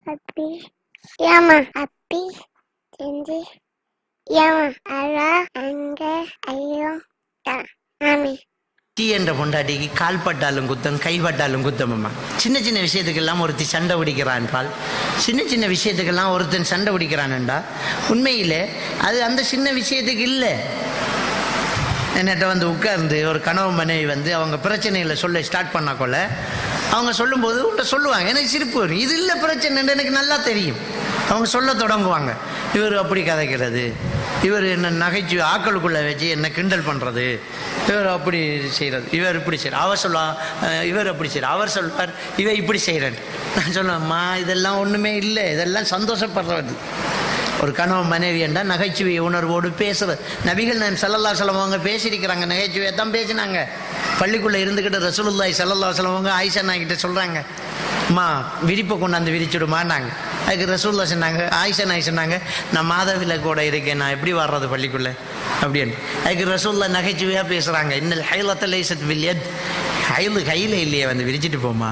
Api, Yama, Api, Tindi, Yama, Ara, Anga, Ayo, Ta, Ami. டீ என்ற பொண்டாட்டிக்கு கால் பட்டாலும் குத்தம் கைப்பட்டாலும் குத்தமம்மா. சின்ன சின்ன விஷயத்துக்கெல்லாம் ஒருத்தி சண்டை பிடிக்கிறான் பால். சின்ன சின்ன விஷயத்துக்கெல்லாம் ஒருத்தன் சண்டை பிடிக்கிறான்டா உண்மையில் அது அந்த சின்ன விஷயத்துக்கு இல்லை. என்கிட்ட வந்து உட்கார்ந்து ஒரு கனவு மனைவி வந்து அவங்க பிரச்சனைகளை சொல்ல ஸ்டார்ட் பண்ணாக்கொள்ள அவங்க சொல்லும்போது உன்ட்ட சொல்லுவாங்க, எனக்கு சிரிப்பு வரும். இது இல்லை பிரச்சனைன்னு எனக்கு நல்லா தெரியும். அவங்க சொல்ல தொடங்குவாங்க, இவர் அப்படி கதைக்கிறது, இவர் என்ன நகைச்சுவை ஆக்களுக்குள்ளே வச்சு என்ன கிண்டல் பண்ணுறது, இவர் அப்படி செய்கிறது, இவர் இப்படி செய்கிறார், அவர் சொல்லுவா இவர் அப்படி செய்கிறார், அவர் சொல்வார் இவர் இப்படி செய்கிறேன். நான் சொல்லுவேம்மா இதெல்லாம் ஒன்றுமே இல்லை, இதெல்லாம் சந்தோஷப்படுறது. ஒரு கணவன் மனைவி என்றால் நகைச்சுவை உணர்வோடு பேசுறது. நபிகள் நாயகம் ஸல்லல்லாஹு அலைஹி வஸல்லம் அவங்க பேசியிருக்கிறாங்க, நகைச்சுவையை தான் பேசினாங்க. பள்ளிக்குள்ளே இருந்துக்கிட்டு ரசூலுல்லாஹி ஸல்லல்லாஹு அலைஹி வஸல்லம் அவங்க ஆயிஷா நாய்கிட்ட சொல்கிறாங்க, அம்மா விரிப்பை கொண்டாந்து விரிச்சுடுமான்னாங்க. அதுக்கு ரசூலுல்லாஹ் சொன்னாங்க, ஆயிஷா நாய் சொன்னாங்க, நான் மாதவில கூட இருக்கேன், நான் எப்படி வர்றது பள்ளிக்குள்ளே அப்படின்னு. அதுக்கு ரசூலுல்லாஹ் நகைச்சுவையாக பேசுகிறாங்க, இன்னல் ஹைலத்த லைஸத் பில் யத், ஹைலு கையில் இல்லையே வந்து விரிச்சிட்டு போமா.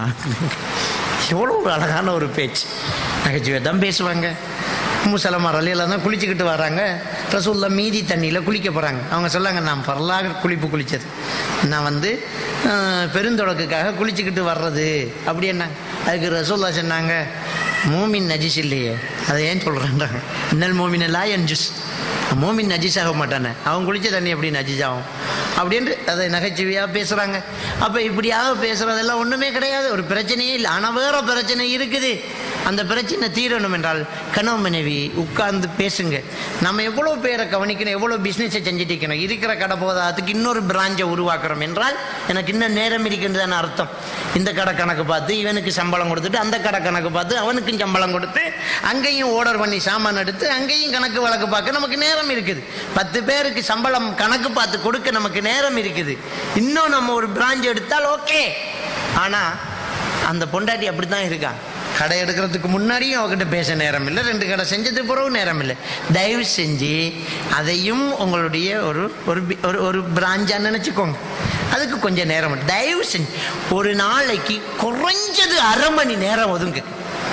எவ்வளோ ஒரு அழகான ஒரு பேச்சு. நகைச்சுவை தான் பேசுவாங்க. முசலமா ரலியல்லாஹு தான் குளிச்சுக்கிட்டு வராங்க. ரசூலுல்லாஹ் மீதி தண்ணியில் குளிக்க போகிறாங்க. அவங்க சொல்லாங்க, நான் பரலாக குளிச்சது, நான் வந்து பெருந்தொடக்குக்காக குளிச்சுக்கிட்டு வர்றது அப்படி என்ன. அதுக்கு ரசூலுல்லாஹ் சொன்னாங்க, மோமின் நஜிஸ் இல்லையே, அதை ஏன் சொல்கிறேன்றாங்க. இன்னல் மோமின் எல்லாம் என் ஜூஸ், மோமின் நஜிஸ் ஆக மாட்டானே, அவன் குளித்த தண்ணி எப்படி நஜிஸ் ஆகும் அப்படின்ட்டு அதை நகைச்சுவையாக பேசுகிறாங்க. அப்போ இப்படியாக பேசுகிறதெல்லாம் ஒன்றுமே கிடையாது, ஒரு பிரச்சனையே இல்லை. ஆனால் வேற பிரச்சனை இருக்குது. அந்த பிரச்சனை தீரணும் என்றால் கணவன் மனைவி உட்கார்ந்து பேசுங்க. நம்ம எவ்வளோ பேரை கவனிக்கணும், எவ்வளோ பிஸ்னஸை செஞ்சுட்டு இருக்கணும். இருக்கிற கடை போதாதுக்கு இன்னொரு பிராஞ்சை உருவாக்குறோம் என்றால் எனக்கு இன்னும் நேரம் இருக்கின்றதான அர்த்தம். இந்த கடை கணக்கு பார்த்து இவனுக்கு சம்பளம் கொடுத்துட்டு, அந்த கடை கணக்கு பார்த்து அவனுக்கும் சம்பளம் கொடுத்து, அங்கேயும் ஆர்டர் பண்ணி சாமான் எடுத்து, அங்கேயும் கணக்கு வழக்கு பார்க்க நமக்கு நேரம் இருக்குது. 10 பேருக்கு சம்பளம் கணக்கு பார்த்து கொடுக்க நமக்கு நேரம் இருக்குது. இன்னும் நம்ம ஒரு பிராஞ்ச் எடுத்தால் ஓகே. ஆனால் அந்த பொண்டாட்டி அப்படி தான் இருக்கா. கடை எடுக்கிறதுக்கு முன்னாடியும் அவகிட்ட பேச நேரம் இல்லை, 2 கடை செஞ்சதுக்கு பிறகு நேரம் இல்லை. தயவு செஞ்சு அதையும் உங்களுடைய ஒரு ஒரு பிராஞ்சாக நினச்சிக்கோங்க. அதுக்கு கொஞ்சம் நேரம், தயவு செஞ்சு ஒரு நாளைக்கு குறைஞ்சது அரை மணி நேரம் ஒதுங்க.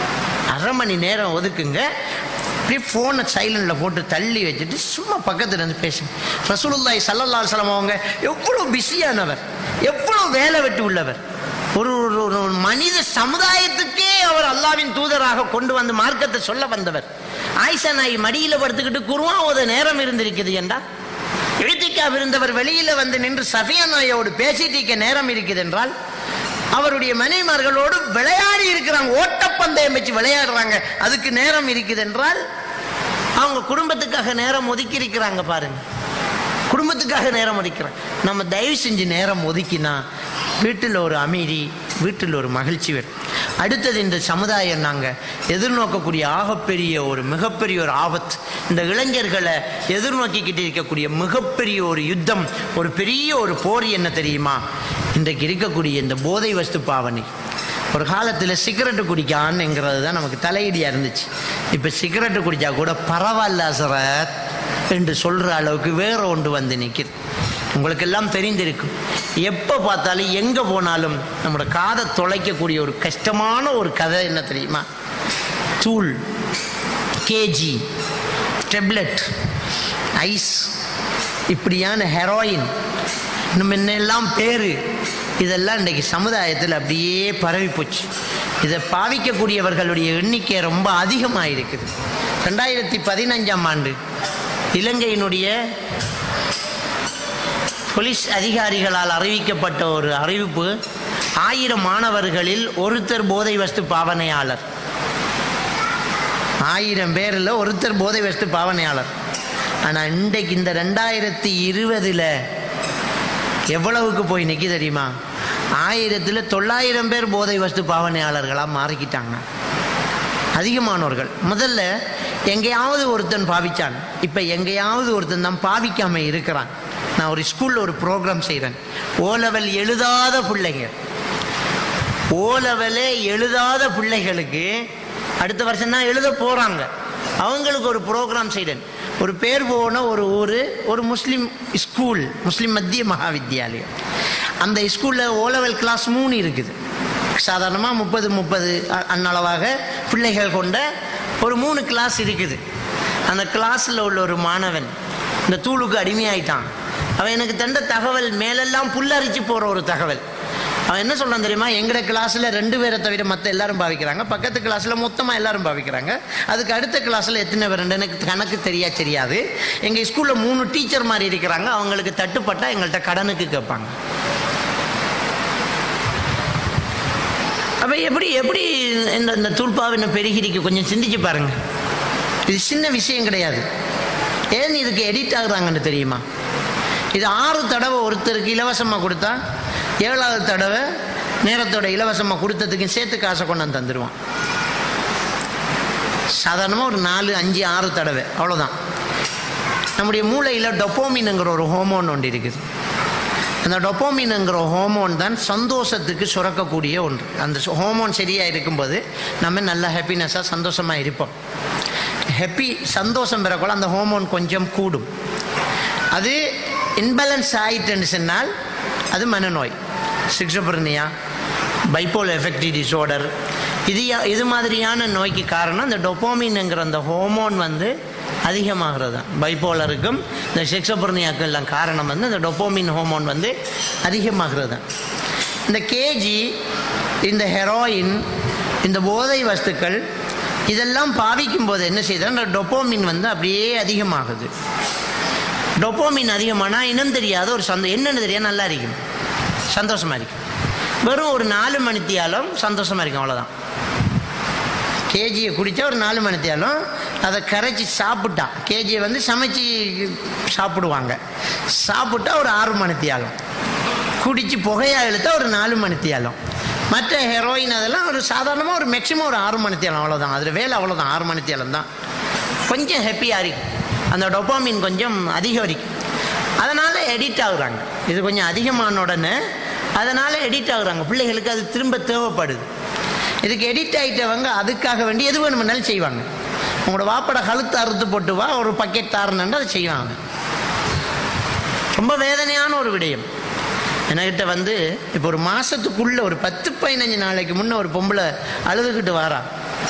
அரை மணி நேரம் ஒதுக்குங்க. அப்படியே ஃபோனை சைலண்டில் போட்டு தள்ளி வச்சுட்டு சும்மா பக்கத்தில் இருந்து பேசுங்க. ரசூலுல்லாஹி ஸல்லல்லாஹு அலைஹி வஸல்லம் அவங்க எவ்வளோ பிஸியானவர், எவ்வளோ வேலை வெட்டி உள்ளவர். ஒரு மனித சமுதாயத்துக்கே அவர் அல்லாஹ்வின் தூதராக கொண்டு வந்து மார்க்கத்தை சொல்ல வந்தவர். ஆயிஷா நாய் மடியில் படுத்துக்கிட்டு குர்ஆன் ஓத நேரம் இருந்திருக்குது என்றால், இழ்திக்காஃப் இருந்தவர் வெளியில வந்து நின்று சஃபியா நாயோடு பேசிட்டு இருக்க நேரம் இருக்குது என்றால், அவருடைய மனைவிமார்களோடு விளையாடி இருக்கிறாங்க, ஓட்டப்பந்தயம் வச்சு விளையாடுறாங்க, அதுக்கு நேரம் இருக்குது என்றால் அவங்க குடும்பத்துக்காக நேரம் ஒதுக்கி இருக்கிறாங்க. பாருங்க, குடும்பத்துக்காக நேரம் ஒதுக்கிறாங்க. நம்ம தயவு செஞ்சு நேரம் ஒதுக்கினா வீட்டில் ஒரு அமைதி, வீட்டில் ஒரு மகிழ்ச்சி வரும். அடுத்தது, இந்த சமுதாயம் நாங்கள் எதிர்நோக்கக்கூடிய ஆகப்பெரிய ஒரு மிகப்பெரிய ஒரு ஆபத்து, இந்த இளைஞர்களை எதிர்நோக்கிக்கிட்டு இருக்கக்கூடிய மிகப்பெரிய ஒரு யுத்தம், ஒரு பெரிய ஒரு போர் என்ன தெரியுமா? இன்றைக்கு இருக்கக்கூடிய இந்த போதை வஸ்து பாவனை. ஒரு காலத்தில் சிகரெட்டு குடிக்கான்ங்கிறது தான் நமக்கு தலையீடியாக இருந்துச்சு. இப்போ சிகரெட்டு குடித்தா கூட பரவாயில்ல ஹஸரத் என்று சொல்கிற அளவுக்கு வேற ஒன்று வந்து நிற்கிது. உங்களுக்கு எல்லாம் தெரிந்திருக்கும், எப்போ பார்த்தாலும் எங்கே போனாலும் நம்மளோட காதை தொலைக்கக்கூடிய ஒரு கஷ்டமான ஒரு கதை என்ன தெரியுமா? தூள், கேஜி, டெப்லெட், ஐஸ், இப்படியான ஹெரோயின், இன்னும் என்னெல்லாம் பேர், இதெல்லாம் இன்றைக்கு சமுதாயத்தில் அப்படியே பரவி போச்சு. இதை பாவிக்கக்கூடியவர்களுடைய எண்ணிக்கை ரொம்ப அதிகமாக இருக்குது. 2015ஆம் ஆண்டு இலங்கையினுடைய போலீஸ் அதிகாரிகளால் அறிவிக்கப்பட்ட ஒரு அறிவிப்பு, 1000 மாணவர்களில் ஒருத்தர் போதை வஸ்து பாவனையாளர். 1000 பேரில் ஒருத்தர் போதை வஸ்து பாவனையாளர். ஆனால் இன்றைக்கு இந்த 2020 எவ்வளவுக்கு போய் நிற்கி தெரியுமா? 1000ல் 900 பேர் போதை வஸ்து பாவனையாளர்களாக மாறிக்கிட்டாங்க. அதிகமானவர்கள். முதல்ல எங்கேயாவது ஒருத்தன் பாவிச்சான், இப்போ எங்கேயாவது ஒருத்தன் தான் பாவிக்காமல் இருக்கிறான். நான் ஒரு ஸ்கூலில் ஒரு ப்ரோக்ராம் செய்கிறேன். ஓலெவல் எழுதாத பிள்ளைங்க, ஓலெவலே எழுதாத பிள்ளைகளுக்கு அடுத்த வருஷம் தான் எழுத போகிறாங்க. அவங்களுக்கு ஒரு ப்ரோக்ராம் செய்கிறேன். ஒரு பேர் போன ஒரு ஊர், ஒரு முஸ்லீம் ஸ்கூல், முஸ்லீம் மத்திய மகாவித்யாலயம். அந்த ஸ்கூலில் ஓலெவல் கிளாஸ் 3 இருக்குது. சாதாரணமாக 30 அன்னளவாக பிள்ளைகள் கொண்ட ஒரு 3 கிளாஸ் இருக்குது. அந்த கிளாஸில் உள்ள ஒரு மாணவன் இந்த தூளுக்கு அடிமையாயிட்டான். அவன் எனக்கு தந்த தகவல் மேலெல்லாம் புல்லரிச்சு போகிற ஒரு தகவல். அவன் என்ன சொல்கிறான் தெரியுமா? எங்களோட கிளாஸில் 2 பேரை தவிர மற்ற எல்லாரும் பாவிக்கிறாங்க, பக்கத்து கிளாஸில் மொத்தமாக எல்லாரும் பாவிக்கிறாங்க, அதுக்கு அடுத்த கிளாஸில் எத்தனை பேர் எனக்கு கணக்கு தெரியாது. எங்கள் ஸ்கூலில் 3 டீச்சர் மாதிரி இருக்கிறாங்க, அவங்களுக்கு தட்டுப்பட்டால் எங்கள்கிட்ட கடனுக்கு கேட்பாங்க. அப்போ எப்படி இந்த தூள்பாவின பெருகிரிக்கு கொஞ்சம் சிந்திச்சு பாருங்க. இது சின்ன விஷயம் கிடையாது. ஏன் இதுக்கு எடிட் ஆகுறாங்கன்னு தெரியுமா? இது 6 தடவை ஒருத்தருக்கு இலவசமாக கொடுத்தா 7வது தடவை நேரத்தோட இலவசமாக கொடுத்ததுக்கு சேர்த்து காசை கொண்டாந்து தந்துடுவான். சாதாரணமாக ஒரு 4, 5, 6 தடவை அவ்வளோதான். நம்முடைய மூளையில் டொப்போமின்ங்கிற ஒரு ஹோமோன் ஒன்று இருக்குது. அந்த டொப்போமின்ங்கிற ஹோமோன் தான் சந்தோஷத்துக்கு சுரக்கக்கூடிய ஒன்று. அந்த ஹோமோன் சரியாக இருக்கும்போது நம்ம நல்ல ஹாப்பினஸாக சந்தோஷமாக இருப்போம். சந்தோஷம் பெறக்கூட அந்த ஹோமோன் கொஞ்சம் கூடும். அது இன்பேலன்ஸ் ஆயிட்டுன்னு சொன்னால் அது மனநோய், சிக்ஸோப்ரினியா, பைப்போலர் எஃபெக்டிவ் டிஸார்டர், இது மாதிரியான நோய்க்கு காரணம் இந்த டொப்போமின்ங்கிற அந்த ஹோமோன் அதிகமாகிறது தான். பைப்போலருக்கும் இந்த சிக்ஸோப்ரினியாவுக்கும் எல்லாம் காரணம் இந்த டொப்போமின் ஹோமோன் அதிகமாகிறது தான். இந்த கேஜி, இந்த ஹெரோயின், இந்த போதை வஸ்துக்கள் இதெல்லாம் பாவிக்கும் போது என்ன செய்தால் இந்த டொப்போமின் அப்படியே அதிகமாகுது. டொப்போமின் அதிகமானால் இன்னும் தெரியாத ஒரு என்னென்னு தெரியாது, நல்லா இருக்கும், சந்தோஷமாக இருக்கும். வெறும் ஒரு 4 மணித்தியாலும் சந்தோஷமாக இருக்கும், அவ்வளோதான். கேஜியை குடித்தா ஒரு 4 மணித்தியாலும் அதை கரைச்சி சாப்பிட்டா, கேஜியை சமைச்சி சாப்பிடுவாங்க, சாப்பிட்டா ஒரு 6 மணித்தியாலும், குடித்து புகையாக இழுத்தா ஒரு 4 மணித்தியாலும். மற்ற ஹெரோயின் அதெல்லாம் ஒரு சாதாரணமாக ஒரு மேக்சிமம் ஒரு 6 மணித்தியாலம், அவ்வளோதான். அதில் வேலை அவ்வளோதான், 6 மணித்தியாலம் தான். கொஞ்சம் ஹாப்பியாக இருக்கும், அந்த டொப்போமின் கொஞ்சம் அதிகரிக்கும். அதனால் எடிட் ஆகுறாங்க. இது கொஞ்சம் அதிகமான உடனே அதனால் எடிட் ஆகுறாங்க. பிள்ளைகளுக்கு அது திரும்ப தேவைப்படுது. இதுக்கு எடிட் ஆகிட்டவங்க அதுக்காக வேண்டி எது வேணுமென்னாலும் செய்வாங்க. உங்களோட வாப்பட கழுத்து அறுத்து போட்டு வா, ஒரு பக்கெட் தாருன்னு அதை செய்வாங்க. ரொம்ப வேதனையான ஒரு விடயம். என்கிட்ட இப்போ ஒரு மாதத்துக்குள்ளே ஒரு 10-15 நாளைக்கு முன்னே ஒரு பொம்பளை அழுதுகிட்டு வாரா.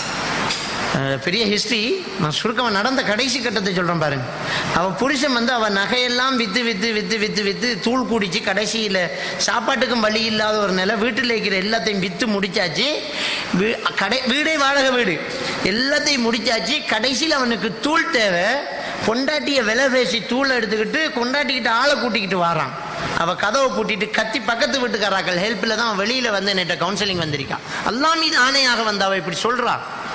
பெரிய ஹிஸ்ட்ரி, நான் சுருக்கமாக நடந்த கடைசி கட்டத்தை சொல்கிறேன் பாருங்க. அவள் புருஷன் அவள் நகையெல்லாம் விற்று விற்று விற்று விற்று விற்று தூள் குடித்து கடைசியில் சாப்பாட்டுக்கும் வழி இல்லாத ஒரு நிலை, வீட்டில் இருக்கிற எல்லாத்தையும் விற்று முடிச்சாச்சு. வீடே வாடகை வீடு, எல்லாத்தையும் முடிச்சாச்சு. கடைசியில் அவனுக்கு தூள் தேவை. கொண்டாட்டியை விலை பேசி தூளை எடுத்துக்கிட்டு கொண்டாட்டிக்கிட்டு ஆளை கூட்டிக்கிட்டு வாரான். அவள் கதவை பூட்டிட்டு கத்தி பக்கத்து வீட்டுக்காராக்கள் ஹெல்ப்பில் தான் வெளியில் என்கிட்ட கவுன்சிலிங் வந்திருக்கான். அல்லாஹ் மீது ஆணையாக அவள் இப்படி சொல்கிறா.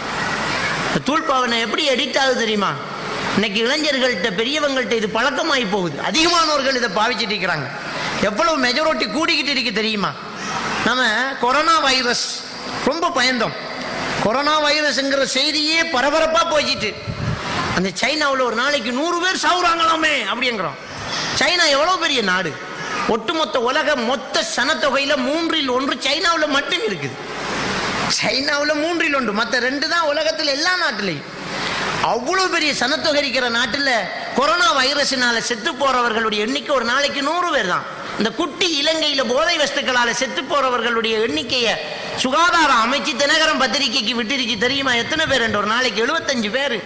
தூள்பாவனை எப்படி எடிட் ஆகுது தெரியுமா? இன்னைக்கு இளைஞர்கள்ட்ட பெரியவங்கள்ட்ட இது பழக்கமாகி போகுது. அதிகமானவர்கள் இதை பாவிச்சுட்டு இருக்கிறாங்க. எவ்வளவு மெஜாரிட்டி கூடிக்கிட்டு இருக்கு தெரியுமா? நம்ம கொரோனா வைரஸ் ரொம்ப பயந்தோம். கொரோனா வைரஸ்ங்கிற செய்தியே பரபரப்பாக போய்ச்சிட்டு, அந்த சைனாவில் ஒரு நாளைக்கு 100 பேர் சாவுறாங்களாமே அப்படிங்கிறோம். சைனா எவ்வளோ பெரிய நாடு. ஒட்டுமொத்த உலக மொத்த சனத்தொகையில் 1/3 சைனாவில் மட்டும் இருக்குது. சைனாவில் 1/3, மற்ற 2 தான் உலகத்தில் எல்லா நாட்டிலையும். அவ்வளோ பெரிய சனத்தொகை இருக்கிற நாட்டில் கொரோனா வைரஸினால செத்து போறவர்களுடைய எண்ணிக்கை ஒரு நாளைக்கு 100 பேர் தான். இந்த குட்டி இலங்கையில் போதை வஸ்துக்களால் செத்து போறவர்களுடைய எண்ணிக்கையை சுகாதார அமைச்சு தினகரன் பத்திரிகைக்கு விட்டிருக்கு தெரியுமா? எத்தனை பேர்? ஒரு நாளைக்கு 75 பேர்.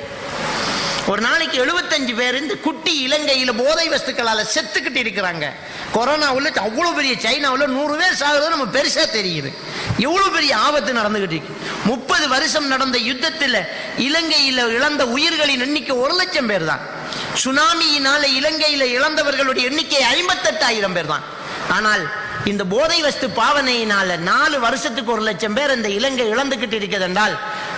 ஒரு நாளைக்கு 75 பேர் இந்த குட்டி இலங்கையில் போதை வஸ்துக்களால் செத்துக்கிட்டு இருக்கிறாங்க. கொரோனாவில் அவ்வளோ பெரிய சைனாவில் 100 பேர் சாகுறது நம்ம பெருசாக தெரியுது. எவ்வளோ பெரிய ஆபத்து நடந்துகிட்டு இருக்கு. 30 வருஷம் நடந்த யுத்தத்தில் இலங்கையில் இழந்த உயிர்களின் எண்ணிக்கை 1,00,000 பேர் தான். சுனாமியினால இலங்கையில் இழந்தவர்களுடைய எண்ணிக்கை 58,000 பேர் தான். ஆனால் இந்த போதை வஸ்து பாவனையினால 4 வருஷத்துக்கு 1,00,000 பேர் இந்த இலங்கை இழந்துகிட்டு இருக்கிறது என்றால்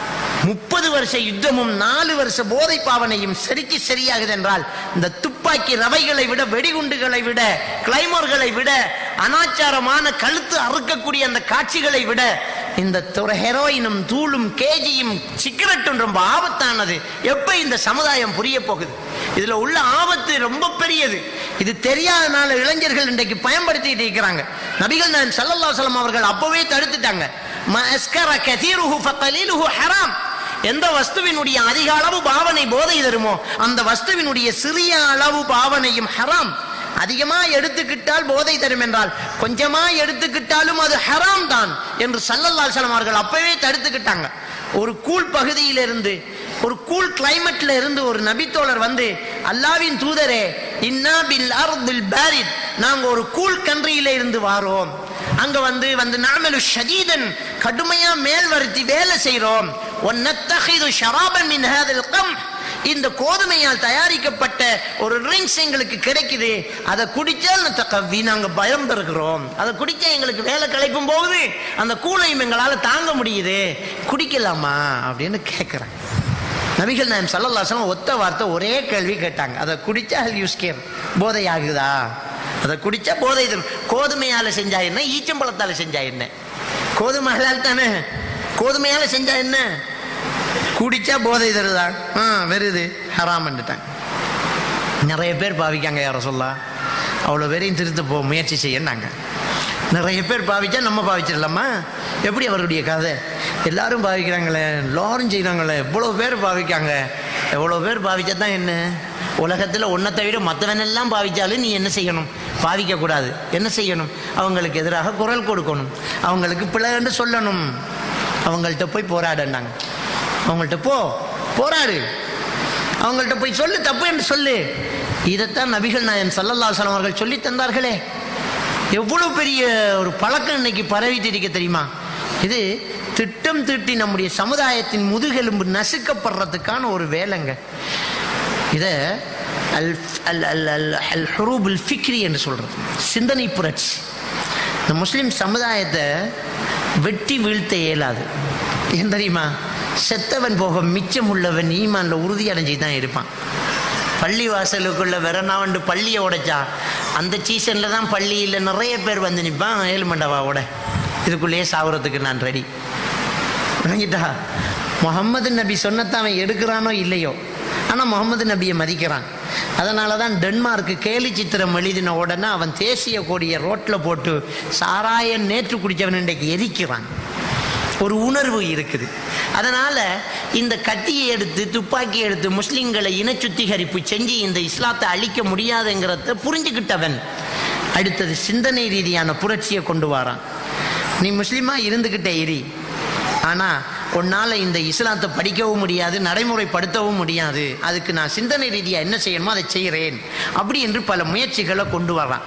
30 வருஷ யுத்தமும் 4 வருஷ போதை பாவனையும் சரிக்கு சரியாகுது என்றால் இந்த துப்பாக்கி ரவைகளை விட, வெடிகுண்டுகளை விட, கிளைமோர்களை விட, அனாச்சாரமான கழுத்து அறுக்கக்கூடிய அந்த காட்சிகளை விட இந்த ஹெரோயினும் தூளும் கேஜியும் சிகரெட்டும் ரொம்ப ஆபத்தானது. எப்ப இந்த சமுதாயம் புரிய போகுது? இதுல உள்ள ஆபத்து ரொம்ப பெரியது. இது தெரியாதனால இளைஞர்கள் இன்றைக்கு பயன்படுத்திட்டு இருக்கிறாங்க. நபிகள் நாயகம் ஸல்லல்லாஹு அலைஹி வஸல்லம் அவர்கள் அப்பவே தடுத்துட்டாங்க. மஸ்கர கதீருஹு ஃபகலீலுஹு ஹராம். எந்த வஸ்துவினுடைய அதிக அளவு பாவனை போதை தருமோ அந்த வஸ்துவினுடைய சிறிய அளவு பாவனையும் ஹராம். அதிகமா எடுத்துக்கிட்டால் போதை தரும் என்றால் கொஞ்சமா எடுத்துக்கிட்டாலும் அது ஹராம் தான் என்று ஸல்லல்லாஹு அலைஹி வஸல்லம் அவர்கள் அப்பவே தடுத்துக்கிட்டாங்க. ஒரு கூல் பகுதியிலிருந்து, ஒரு கூல் கிளைமேட்ல இருந்து ஒரு நபித்தோழர் வந்து, அல்லாஹ்வின் தூதரே, இன்னா பில் அர்தில் பாரித், நாங்க ஒரு கூல் கண்ட்ரியில இருந்து வாரோம், அங்க வந்து நாமலு ஷதீதன், கடுமையா மேல் வருத்தி வேலை செய்றோம், வன்னத்தஹிது ஷராபன் மின் ஹாதில் கம், இந்த கோதுமையால் தயாரிக்கப்பட்ட ஒரு ட்ரிங்க்ஸ் எங்களுக்கு கிடைக்குது, அதை குடிச்சால் நத்தகவி, நாங்க பயம் பெறுகிறோம், அதை குடிச்சா எங்களுக்கு வேலை களைப்பும் போகுது, அந்த கூலையும் எங்களால தாங்க முடியுது, குடிக்கலாமா அப்படின்னு கேட்கிறேன். நபிகள் நாயகம் ஸல்லல்லாஹு அலைஹி வஸல்லம் ஒத்த வார்த்தை ஒரே கேள்வி கேட்டாங்க, அதை குடிச்சா யூஸ்கேர் போதை ஆகுதா, அதை குடிச்சா போதை தரும். கோதுமையால செஞ்சா என்ன, ஈச்சம்பழத்தால செஞ்சா என்ன? கோதுமை ஹலால் தானே, கோதுமையால செஞ்சா என்ன, குடிச்சா போதை தருதா? வருது, ஹராம் பண்ணிட்டாங்க. நிறைய பேர் பாவிக்காங்க. யார சொல்ல அவ்வளோ பேரையும் திருத்த முயற்சி செய்யறாங்க. நிறைய பேர் பாவிச்சா நம்ம பாவிச்சிடலாமா? எப்படி அவருடைய கதை? எல்லாரும் பாவிக்கிறாங்களே, எல்லாரும் செய்கிறாங்களே, எவ்வளோ பேர் பாவிக்காங்க. எவ்வளோ பேர் பாவிச்சா தான் என்ன? உலகத்தில் ஒன்றை தவிர மற்றவனெல்லாம் பாவிச்சாலும் நீ என்ன செய்யணும்? பாவிக்கக்கூடாது. என்ன செய்யணும்? அவங்களுக்கு எதிராக குரல் கொடுக்கணும், அவங்களுக்கு பிள்ளைன்னு சொல்லணும், அவங்கள்ட்ட போய் போராடினாங்க. அவங்கள்ட்ட போராடு, அவங்கள்ட்ட போய் சொல்லு, தப்பு என்று சொல்லு. இதைத்தான் நபிகள் நாயகம் ஸல்லல்லாஹு அலைஹி வஸல்லம் அவர்கள் சொல்லி தந்தார்களே. எவ்வளவு பெரிய ஒரு பழக்கம் இன்னைக்கு பரவிட்டு இருக்க தெரியுமா? இது திட்டம் தீட்டி நம்முடைய சமுதாயத்தின் முதுகெலும்பு நசுக்கப்படுறதுக்கான ஒரு வேலைங்க. இதை அல் ஹுரூபுல் ஃபிக்ரி என்று சொல்றது, சிந்தனை புரட்சி. இந்த முஸ்லிம் சமுதாயத்தை வெட்டி வீழ்த்த இயலாது. ஏன் தெரியுமா? செத்தவன் போக மிச்சம் உள்ளவன் ஈமான்ல உறுதி அடைஞ்சி தான் இருப்பான். பள்ளி வாசலுக்குள்ள வெறனாவண்டு பள்ளியை உடைச்சா அந்த சீசன்ல தான் பள்ளியில் நிறைய பேர் வந்து நிற்பான், 7 மண்டவாவோட, இதுக்குள்ளேயே சாவுறதுக்கு நான் ரெடி. விளங்கிட்டா? முகமது நபி சொன்னதான் அவன் எடுக்கிறானோ இல்லையோ, ஆனால் முகமது நபியை மதிக்கிறான். அதனால தான் டென்மார்க்கு கேலி சித்திரம் எழுதின உடனே அவன் தேசிய கொடியை ரோட்டில் போட்டு சாராயம் நேற்று குடித்தவன் இன்றைக்கு எரிக்கிறான். ஒரு உணர்வு இருக்குது. அதனால இந்த கத்தியை எடுத்து துப்பாக்கி எடுத்து முஸ்லிம்களை இன சுத்திகரிப்பு செஞ்சு இந்த இஸ்லாத்தை அழிக்க முடியாதுங்கிறத புரிஞ்சுக்கிட்டவன் அடுத்தது சிந்தனை ரீதியான புரட்சியை கொண்டு வரான். நீ முஸ்லிமா இருந்துகிட்டே இரு, ஆனா உன்னால இந்த இஸ்லாத்தை படிக்கவும் முடியாது, நடைமுறைப்படுத்தவும் முடியாது, அதுக்கு நான் சிந்தனை ரீதியா என்ன செய்யணுமோ அதை செய்கிறேன் அப்படி என்று பல முயற்சிகளை கொண்டு வரான்.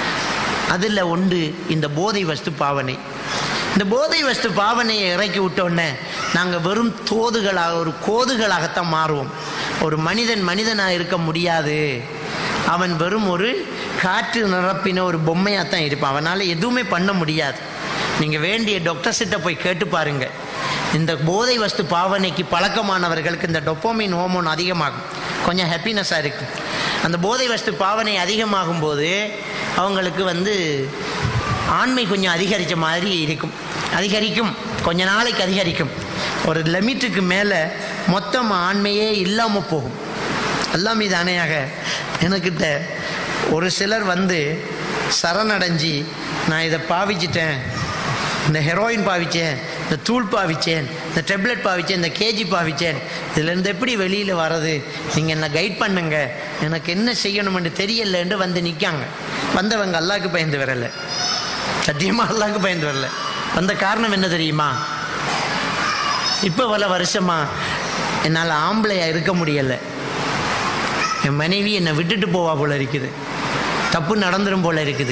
அதுல ஒன்று இந்த போதை வஸ்து பாவனை. இந்த போதை வஸ்து பாவனையை இறக்கி விட்டோன்னே நாங்கள் வெறும் தோதுகளாக, ஒரு கோதுகளாகத்தான் மாறுவோம். ஒரு மனிதனாக இருக்க முடியாது, அவன் வெறும் ஒரு காற்று நிரப்பின ஒரு பொம்மையாகத்தான் இருப்பான், அவனால் எதுவுமே பண்ண முடியாது. நீங்கள் வேண்டிய டாக்டர்ஸ்கிட்ட போய் கேட்டு பாருங்க. இந்த போதை வஸ்து பாவனைக்கு பழக்கமானவர்களுக்கு இந்த டொப்போமின் ஹோமோன் அதிகமாகும், கொஞ்சம் ஹாப்பினஸாக இருக்கும். அந்த போதை வஸ்து பாவனை அதிகமாகும் போது அவங்களுக்கு ஆண்மை கொஞ்சம் அதிகரித்த மாதிரி அதிகரிக்கும், கொஞ்ச நாளைக்கு அதிகரிக்கும். ஒரு லிமிட்டுக்கு மேலே மொத்தம் ஆண்மையே இல்லாமல் போகும். எல்லாம் மீது ஆணையாக எனக்கிட்ட ஒரு சிலர் சரணடைஞ்சி, நான் இதை பாவிச்சிட்டேன், இந்த ஹெரோயின் பாவிச்சேன், இந்த தூள் பாவிச்சேன், இந்த டெப்லெட் பாவிச்சேன், இந்த கேஜி பாவிச்சேன், இதுலேருந்து எப்படி வெளியில் வர்றது, நீங்கள் என்ன கைட் பண்ணுங்க, எனக்கு என்ன செய்யணும்னு தெரியலன்னு நிற்காங்க. வந்தவங்க அல்லாஹ்க்கு பயந்து வரலை, சத்தியமாக அல்லாஹ்க்கு பயந்து வரல. வந்த காரணம் என்ன தெரியுமா? இப்போ பல வருஷமா என்னால் ஆம்பளையா இருக்க முடியலை, என் மனைவி என்னை விட்டுட்டு போவா போல இருக்குது, தப்பு நடந்துடும் போல இருக்குது,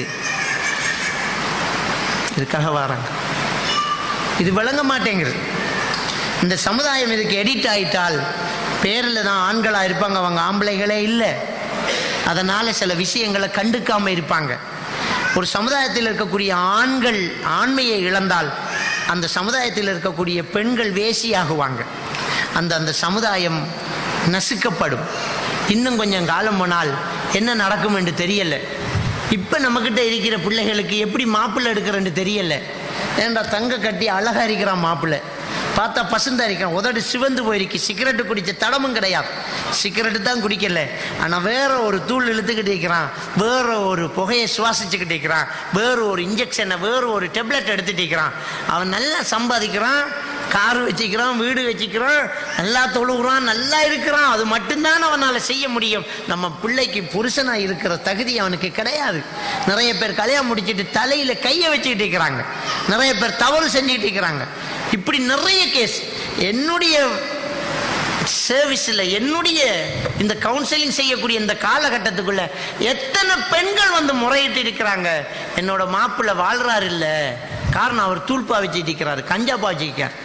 இதுக்காக வராங்க. இது விளங்க மாட்டேங்குது. இந்த சமுதாயம் இதுக்கு எடிட் ஆயிட்டால் பேரில் தான் ஆண்களாக இருப்பாங்க, அவங்க ஆம்பளைகளே இல்லை. அதனால சில விஷயங்களை கண்டுக்காம இருப்பாங்க. ஒரு சமுதாயத்தில் இருக்கக்கூடிய ஆண்கள் ஆண்மையை இழந்தால் அந்த சமுதாயத்தில் இருக்கக்கூடிய பெண்கள் வேசியாகுவாங்க. அந்த சமுதாயம் நசுக்கப்படும். இன்னும் கொஞ்சம் காலம் போனால் என்ன நடக்கும் என்று தெரியலை. இப்போ நம்மக்கிட்ட இருக்கிற பிள்ளைகளுக்கு எப்படி மாப்பிள்ளை எடுக்கிறன்னு தெரியலை. ஏன்டா தங்க கட்டி அழகாக இருக்கிறான் மாப்பிள்ளை, பார்த்தா பசுந்தா இருக்கான், உதடு சிவந்து போயிருக்கு, சிகரெட்டு குடித்த தடமும் கிடையாது, சிகரெட்டு தான் குடிக்கல, ஆனால் வேற ஒரு தூள் இழுத்துக்கிட்டு இருக்கிறான், வேற ஒரு புகையை சுவாசிச்சுக்கிட்டு இருக்கிறான், வேற ஒரு இன்ஜெக்ஷனை வேற ஒரு டெப்லெட் எடுத்துட்டு இருக்கிறான். அவன் நல்லா சம்பாதிக்கிறான், கார் வச்சுக்கிறான், வீடு வச்சுக்கிறான், நல்லா தொழுகிறான், நல்லா இருக்கிறான். அது மட்டும்தான் அவனால் செய்ய முடியும். நம்ம பிள்ளைக்கு புருஷனா இருக்கிற தகுதி அவனுக்கு கிடையாது. நிறைய பேர் கல்யாணம் முடிச்சுட்டு தலையில கையை வச்சுக்கிட்டு இருக்கிறாங்க, நிறைய பேர் தவறு செஞ்சுக்கிட்டு இருக்கிறாங்க. இப்படி நிறைய கேஸ் என்னுடைய சர்வீஸ்ல, என்னுடைய இந்த கவுன்சிலிங் செய்யக்கூடிய இந்த காலகட்டத்துக்குள்ள எத்தனை பெண்கள் வந்து முறையிட்டு இருக்கிறாங்க. என்னோட மாப்பிள்ளை வாழ்றாரு இல்ல, காரணம் அவர் தூள்பா வச்சுட்டு இருக்கிறாரு, கஞ்சா பாய்ச்சிக்கிறார்.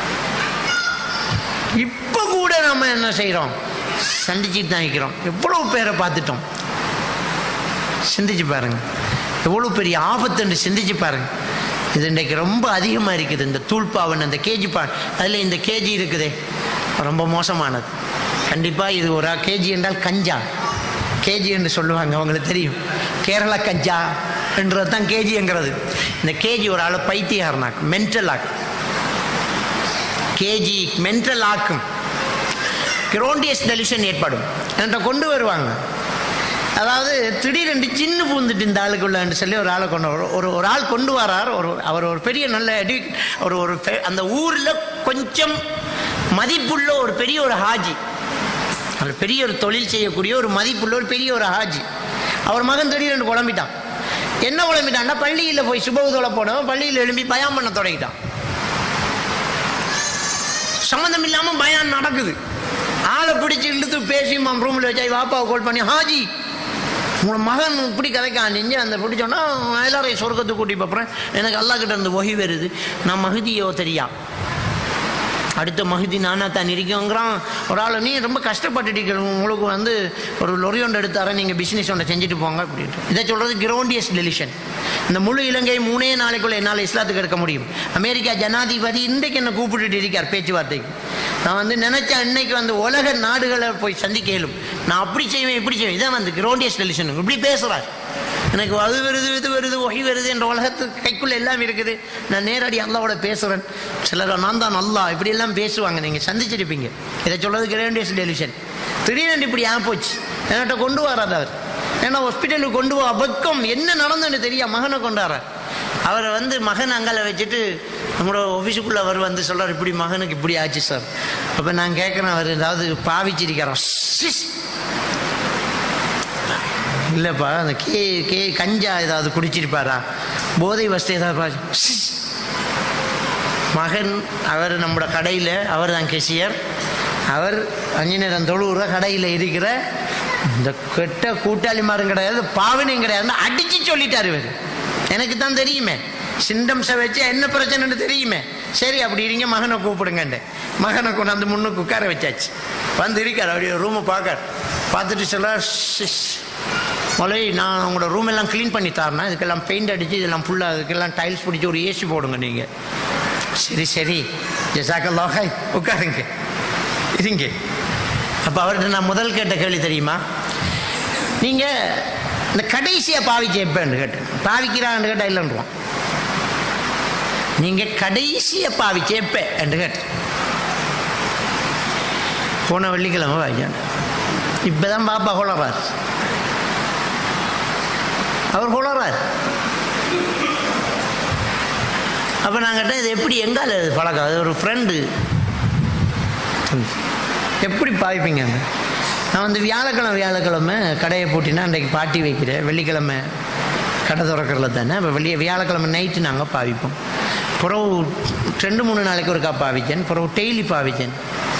இப்ப கூட நம்ம என்ன செய்யறோம், சந்திச்சுட்டு தான் இருக்கிறோம். எவ்வளவு பேரை பார்த்துட்டோம். சிந்திச்சு பாருங்க, எவ்வளவு பெரிய ஆபத்துன்னு சிந்திச்சு பாருங்க. இது இன்றைக்கு ரொம்ப அதிகமாக இருக்குது. இந்த தூள்பாவன், அந்த கேஜி பான், அதில் இந்த கேஜி இருக்குதே ரொம்ப மோசமானது. கண்டிப்பாக இது ஒரு கேஜி என்றால் கஞ்சா, கேஜி என்று சொல்லுவாங்க, அவங்களுக்கு தெரியும். கேரளா கஞ்சா என்றது தான் கேஜிங்கிறது. இந்த கேஜி ஒரு ஆள் பைத்தியகாரனாக்கும், மென்டல் ஆக்கும். கேஜி மென்டல் ஆக்கும். கிரோண்டியஸ் டெலிஷன் ஏற்படும். என்கிட்ட கொண்டு வருவாங்க. அதாவது திடீரென்று சின்ன பூந்துட்டு இந்த ஆளுக்குள்ளன்னு சொல்லி ஒரு ஆளை கொண்டு ஒரு ஆள் கொண்டு வரார். அவர் ஒரு பெரிய நல்ல ஒரு அந்த ஊரில் கொஞ்சம் மதிப்புள்ள ஒரு பெரிய ஒரு ஹாஜி, அவர் பெரிய ஒரு தொழில் செய்யக்கூடிய ஒரு மதிப்புள்ள ஒரு பெரிய ஒரு ஹாஜி. அவர் மகன் திடீரென்று குழம்பிட்டான். என்ன குழம்பிட்டான்னா, பள்ளியில் போய் சுபவுதோலை போனவன் பள்ளியில் எழும்பி பயான் பண்ண தொடங்கிட்டான். சம்மந்தம் இல்லாமல் பயான் நடக்குது. ஆளை பிடிச்சி இழுத்து பேசி ரூமில் வச்சா வாப்பாவை கால் பண்ணி, ஹாஜி உங்களோட மகன் இப்படி கதைக்கான் நீங்க அந்த பிடிச்சோன்னா எல்லாரையும் சொர்க்கத்துக்கு கூட்டி பார்ப்பறேன், எனக்கு அல்லா கிட்ட இருந்து வகி வருது, நான் மஹதியோ தெரியா, அடுத்த மஹதி நானா தான் இருக்கோங்கிறான். ஒரு ஆள், நீ ரொம்ப கஷ்டப்பட்டுட்டு உங்களுக்கு வந்து ஒரு லொரி ஒன்று எடுத்தார, நீங்கள் பிஸ்னஸ் ஒன்று செஞ்சுட்டு போங்க அப்படின்ட்டு. இதை சொல்கிறது கிரோண்டியஸ் டெலிஷன். இந்த முழு இலங்கை 3 நாளைக்குள்ள என்னால் இஸ்லாத்துக்கு எடுக்க முடியும். அமெரிக்கா ஜனாதிபதி இன்றைக்கு என்னை கூப்பிட்டுட்டு இருக்கார் பேச்சுவார்த்தைக்கு. நான் வந்து நினைச்சா இன்னைக்கு வந்து உலக நாடுகளை போய் சந்திக்க இயலும், நான் அப்படி செய்வேன் இப்படி செய்வேன். இதான் வந்து கிரோண்டியஸ் டெலிஷன். இப்படி பேசுகிறார். எனக்கு அது வருது இது வருது ஒகி வருது என்ற உலகத்துக்கு கைக்குள்ள எல்லாம் இருக்குது. நான் நேரடி அல்லாவோட பேசுகிறேன். சிலர் நான் தான் அல்லா இப்படி எல்லாம் பேசுவாங்க, நீங்கள் சந்திச்சிருப்பீங்க. இதை சொல்றது கிரோண்டியஸ் டெலிஷன். திடீர்னு இப்படி போச்சு. என்கிட்ட கொண்டு வராது அவர். ஏன்னா ஹாஸ்பிட்டலுக்கு கொண்டு வா பக்கம் என்ன நடந்துன்னு தெரியா, மகனை கொண்டாடுற. அவரை வந்து மகன் அங்கால வச்சுட்டு நம்மளோட ஆஃபீஸுக்குள்ளே அவர் வந்து சொல்கிறார், இப்படி மகனுக்கு இப்படி ஆச்சு சார். அப்போ நான் கேட்குறேன், அவர் ஏதாவது பாவிச்சிருக்காரா? இல்லைப்பா, அந்த கஞ்சா ஏதாவது குடிச்சிருப்பாரா, போதை வசதி ஏதாவது. மகன் அவர் நம்மளோட கடையில், அவர் தான் கெசியர், அவர் 5 நேரம் தொழுகிற கடையில் இருக்கிற இந்த கெட்ட கூட்டாளிமாரும் கிடையாது, பாவனையும் கிடையாது, அடிச்சு சொல்லிட்டாரு இவர். எனக்கு தான் தெரியுமே, சிண்டம்ஸை வச்சு என்ன பிரச்சனைன்னு தெரியுமே. சரி அப்படி இருங்க, மகனை கூப்பிடுங்கன்ட்டு மகனை கொண்டு அந்த முன்னுக்கு உட்கார வச்சாச்சு. வந்து இருக்கார், அப்படியே ரூமை பார்த்துட்டு சொல்றார், மொழி நான் உங்களோட ரூம் எல்லாம் க்ளீன் பண்ணி தரேன், இதுக்கெல்லாம் பெயிண்ட் அடித்து இதெல்லாம் ஃபுல்லாக இதுக்கெல்லாம் டைல்ஸ் பிடிச்சி ஒரு ஏசி போடுங்க நீங்கள். சரி சரி ஜஸாக்கல்லாஹ், உட்காருங்க இருங்க. அப்போ அவர்கிட்ட நான் முதல் கேட்ட கேள்வி தெரியுமா, நீங்கள் இந்த கடைசியாக பாவிக்க எப்பன்னு கேட்டேன். பாவிக்கிறான்னு கேட்டால் இல்லைன்றான். நீங்கள் கடைசியாக பாவிச்ச எப்ப என்று கேட்டேன். போன வெள்ளிக்கிழமை வாய்க்கான். இப்போதான் பாப்பா கொளறார், அவர் கொளறார். அப்போ நான் கேட்டேன், இது எப்படி எங்கால பழக்கம்? அது ஒரு ஃப்ரெண்டு. எப்படி பாவிப்பீங்க? நான் வந்து வியாழக்கிழமை கடையை போட்டினா அன்றைக்கு பாட்டி வைக்கிறேன், வெள்ளிக்கிழமை கடை திறக்கிறதுல தானே. இப்போ வியாழக்கிழமை நைட்டு நாங்கள் பாவிப்போம். பிறகு 2-3 நாளைக்கு ஒருக்கா பாவிச்சேன், பிறகு டெய்லி பாவிச்சேன்.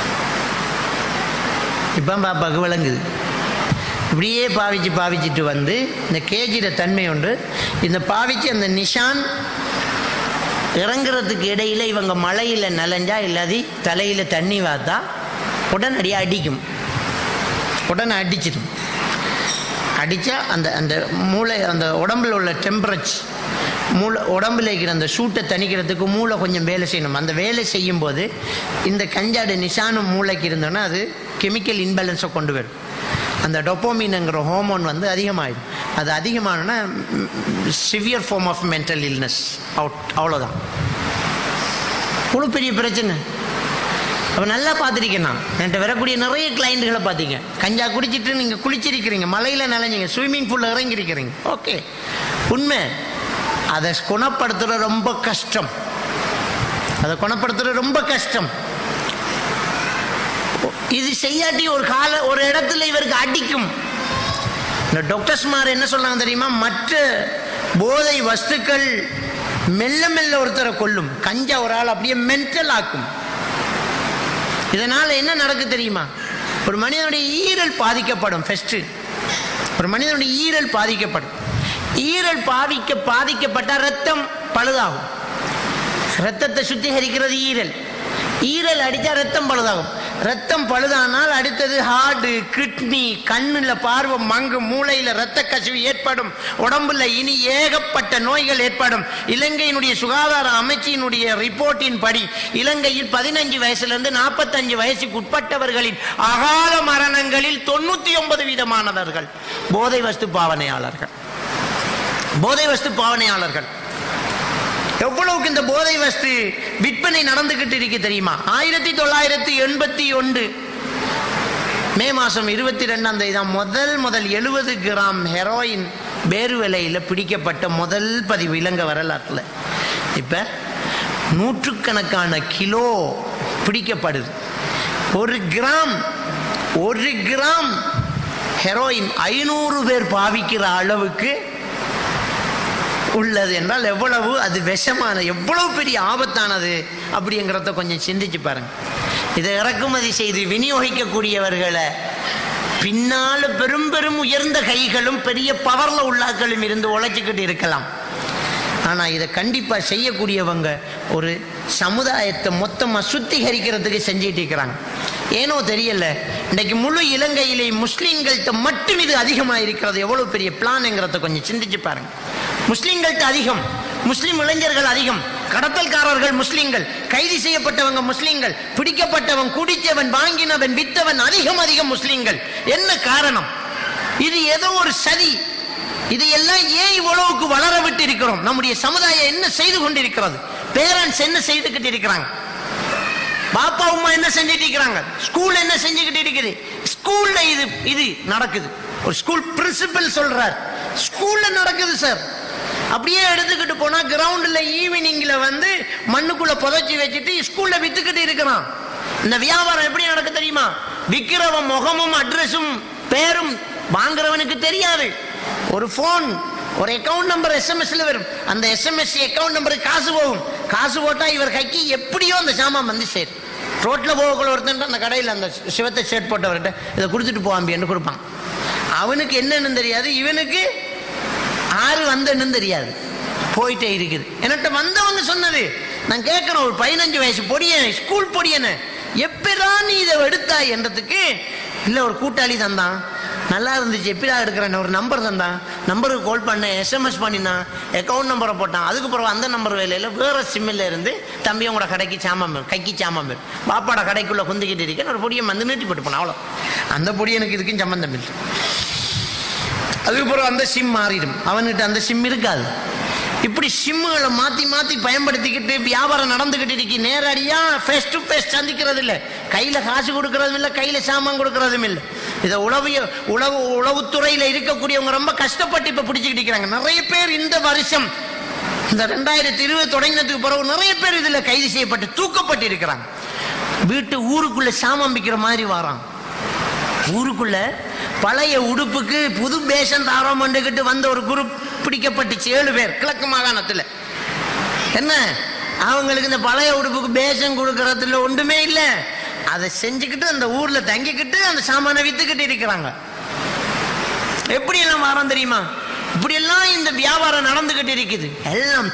இப்போ பாப்பாவுக்கு விளங்குது. இப்படியே பாவிச்சுட்டு வந்து இந்த கேஜிட தன்மை உண்டு. இந்த பாவிச்சு அந்த நிஷான் இறங்குறதுக்கு இடையில் இவங்க மழையில் நனைஞ்சா இல்லாதி தலையில் தண்ணி வாத்தா உடனடியாக அடிக்கும், உடனே அடிச்சிடும். அடித்தா அந்த அந்த மூளை அந்த உடம்புல உள்ள டெம்பரேச்சர், உடம்புல இருக்கிற அந்த சூட்டை தணிக்கிறதுக்கு மூளை கொஞ்சம் வேலை செய்யணும். அந்த வேலை செய்யும்போது இந்த கஞ்சாடு நிஷானும் மூளைக்கு இருந்தோன்னா அது கெமிக்கல் இன்பேலன்ஸை கொண்டு வரும். அந்த டொப்போமின்ங்கிற ஹார்மோன் வந்து அதிகமாகிடும். அது அதிகமானோன்னா severe form of mental illness அவ்வளோதான். ஒரு பெரிய பிரச்சனை. அப்போ நல்லா பார்த்துருக்கேன். நான் என்கிட்ட வரக்கூடிய நிறைய கிளைண்ட்டுகளை பார்த்தீங்க, கஞ்சா குடிச்சிட்டு நீங்கள் குளிச்சிருக்கிறீங்க, மலையில் நனைஞ்சிங்க, ஸ்விம்மிங் பூலில் இறங்கியிருக்கிறீங்க. ஓகே, உண்மை. அதை குணப்படுத்துகிற ரொம்ப கஷ்டம். அதை குணப்படுத்துறது ரொம்ப கஷ்டம். இது செய்யாட்டி ஒரு இடத்துல இவருக்கு அடிக்கும். இந்த டாக்டர்ஸ்மார் என்ன சொல்றாங்க தெரியுமா? மற்ற போதை வஸ்துக்கள் மெல்ல மெல்ல ஒருத்தரை கொல்லும், கஞ்சா ஒரு ஆள் அப்படியே மென்டல் ஆக்கும். இதனால என்ன நடக்கு தெரியுமா? ஒரு மனிதனுடைய ஈரல் பாதிக்கப்படும். ஃபர்ஸ்ட் ஒரு மனிதனுடைய ஈரல் பாதிக்கப்படும். ஈரல் பாதிக்கப்பட்ட ரத்தம் பழுதாகும். ரத்தத்தை சுத்திகரிக்கிறது ஈரல். ஈரல் அடித்தா ரத்தம் பழுதாகும். ரத்தம் பழுதானால் அடுத்தது ஹார்ட், கிட்னி, கண்ணுல பார்வை மங்கும், மூளையில ரத்த கசிவு ஏற்படும், உடம்புல இனி ஏகப்பட்ட நோய்கள் ஏற்படும். இலங்கையினுடைய சுகாதார அமைச்சினுடைய ரிப்போர்ட்டின் படி இலங்கையில் 15 வயசுலேருந்து 45 வயசுக்கு உட்பட்டவர்களின் அகால மரணங்களில் 99% போதை வஸ்து பாவனையாளர்கள். போதை வஸ்து பாவனையாளர்கள். எவ்வளவுக்கு இந்த போதை வஸ்து விற்பனை நடந்துகிட்டு இருக்கு தெரியுமா? 1981 மே மாசம் 22 தான் முதல் 70 கிராம் ஹெரோயின் பேருவலையில் பிடிக்கப்பட்ட முதல் பதிவு இலங்கை வரலாற்றில். இப்ப நூற்றுக்கணக்கான கிலோ பிடிக்கப்படுது. ஒரு கிராம் ஹெரோயின் 500 பேர் பாவிக்கிற அளவுக்கு உள்ளது என்றால் எவ்வளவு அது விஷமான, எவ்வளவு பெரிய ஆபத்தானது அப்படிங்கிறத கொஞ்சம் சிந்திச்சு பாருங்க. இதை இறக்குமதி செய்து விநியோகிக்கக்கூடியவர்களை பின்னால பெரும் பெரும் உயர்ந்த கைகளும் பெரிய பவர்ல உள்ளாக்களும் இருந்து உழைச்சிக்கிட்டு இருக்கலாம். ஆனா இதை கண்டிப்பா செய்யக்கூடியவங்க ஒரு சமுதாயத்தை மொத்தமா சுத்திகரிக்கிறதுக்கு செஞ்சிட்டு இருக்கிறாங்க. ஏனோ தெரியல, இன்னைக்கு முழு இலங்கையிலே முஸ்லிம்கள்ட்ட மட்டும் இது அதிகமா இருக்கிறது. எவ்வளவு பெரிய பிளான்ங்கிறத கொஞ்சம் சிந்திச்சு பாருங்க. முஸ்லிம்கள்ட்ட அதிகம், முஸ்லிம் இளைஞர்கள் அதிகம், கடத்தல்காரர்கள் முஸ்லிம்கள், கைது செய்யப்பட்டவங்க முஸ்லிம்கள், பிடிக்கப்பட்டவன், குடித்தவன், வாங்கினவன், வித்தவன் அதிகம் முஸ்லிம்கள். என்ன காரணம்? இது ஏதோ ஒரு சதி. இது எல்லாம் ஏன் இவ்வளவுக்கு வளர விட்டு இருக்கிறோம்? நம்முடைய சமுதாயம் என்ன செய்து கொண்டிருக்கிறது? பேரண்ட்ஸ் என்ன செய்துகிட்டு இருக்கிறாங்க? பாப்பா அம்மா என்ன செஞ்சுட்டு இருக்கிறாங்க? ஸ்கூல் என்ன செஞ்சுக்கிட்டு இருக்குது? ஸ்கூல்ல இது நடக்குது. ஒரு ஸ்கூல் பிரின்சிபல் சொல்றார், ஸ்கூல்ல நடக்குது சார். அப்படியே எடுத்துக்கிட்டு போனா கிரவுண்ட்ல ஈவினிங்ல மண்ணுக்குள்ள புதைச்சி வச்சுட்டு ஸ்கூல்ல வித்துக்கிட்டு இருக்கிறான். இந்த வியாபாரம் எப்படி நடக்க தெரியுமா? விக்கிறவன் முகமும் அட்ரஸும் பேரும் வாங்குறவனுக்கு தெரியாது. ஒரு போன், ஒரு அக்கவுண்ட் நம்பர் எஸ்எம்எஸ்ல வரும். அந்த எஸ்எம்எஸ் அக்கவுண்ட் நம்பருக்கு காசு போகும். காசு போட்டா இவர் கைக்கு எப்படியோ அந்த சாமான் வந்து சேரும். ரோட்ல போகக்குள்ள ஒருத்தன் அந்த கடையில் அந்த சிவத்தை ஷர்ட் போட்டவர்கிட்ட இதை கொடுத்துட்டு போவாம்பின்னு கொடுப்பான். அவனுக்கு என்னன்னு தெரியாது, இவனுக்கு ஆறு வந்தன்னு தெரியாது. போயிட்டே இருக்குது. என்கிட்ட வந்தவங்க சொன்னது நான் கேட்கிறேன், ஒரு 15 வயசு பொடியன், ஸ்கூல் பொடியனை எப்படா நீ இதை எடுத்தாய் என்றதுக்கு, இல்லை ஒரு கூட்டாளி தந்தான், நல்லா இருந்துச்சு, எப்படா எடுக்கிறேன், ஒரு நம்பர் தந்தான், நம்பருக்கு கால் பண்ணேன், எஸ்எம்எஸ் பண்ணினான், அக்கௌண்ட் நம்பரை போட்டான். அதுக்கு பிறகு அந்த நம்பர் வேலையில் வேற சிம்மில் இருந்து தம்பி உங்களோட கடைக்கு சாமான் கைக்கு சாமான் பேர் பாப்பாட கடைக்குள்ள குந்திக்கிட்டு இருக்கேன், ஒரு பொடியை நீட்டி போட்டு போனேன். அவ்வளோ. அந்த பொடி எனக்கு இதுக்கும் சம்பந்தம் இல்லை. அதுக்கு பிறகு அந்த சிம் மாறிடும், அவன்கிட்ட அந்த சிம் இருக்காது. இப்படி சிம்முகளை மாற்றி மாற்றி பயன்படுத்திக்கிட்டு வியாபாரம் நடந்துக்கிட்டு இருக்கு. நேரடியா ஃபேஸ் டு ஃபேஸ் சந்திக்கிறது இல்லை, கையில் காசு கொடுக்கறதும் இல்லை, கையில் சாமான் கொடுக்கறதும் இல்லை. இதை உளவுத்துறையில் இருக்கக்கூடியவங்க ரொம்ப கஷ்டப்பட்டு இப்போ பிடிச்சிக்கிட்டு இருக்கிறாங்க. நிறைய பேர் இந்த வருஷம், இந்த 2020 தொடங்கினதுக்கு பிறகு நிறைய பேர் இதில் கைது செய்யப்பட்டு தூக்கப்பட்டு இருக்கிறாங்க. ஊருக்குள்ள சாமான் விற்கிற மாதிரி வரான். ஊருக்குள்ள பழைய உடுப்புக்கு புது பேஷன் தாரம் வந்துகிட்டு வந்த ஒரு குரூப் பிடிக்கப்பட்டுச்சு. 7 பேர் கிழக்கு மாகாணத்தில். என்ன அவங்களுக்கு இந்த பழைய உடுப்புக்கு பேஷன் கொடுக்கறதுல ஒன்றுமே இல்லை. அதை செஞ்சுக்கிட்டு அந்த ஊர்ல தங்கிக்கிட்டு அந்த சாமானை வித்துக்கிட்டு இருக்கிறாங்க. எப்படி எல்லாம் வரோம் தெரியுமா? இப்படி எல்லாம் இந்த வியாபாரம் நடந்துகிட்டு இருக்குது. எல்லாம்